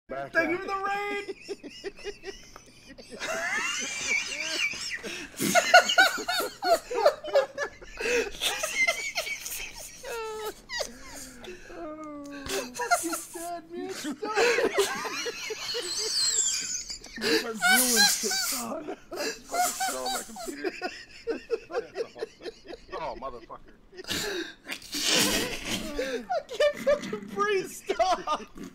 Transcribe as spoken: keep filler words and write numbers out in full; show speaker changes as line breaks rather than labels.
Back
Thank
out.
you for the raid! Fucking dead, man. Stop!
I'm doing shit, son. I'm fucking still on my computer. Oh, motherfucker.
I can't fucking breathe. Stop!